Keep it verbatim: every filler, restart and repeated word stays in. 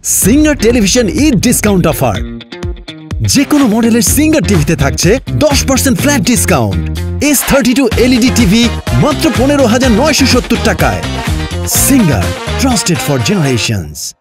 Singer television Eid discount offer. যে কোনো মডেলের সিঙ্গার টিভিতে থাকছে দশ percent flat discount. S thirty two LED TV মাত্র পনেরো হাজার নয়শো সত্তর টাকায়। Singer, trusted for generations.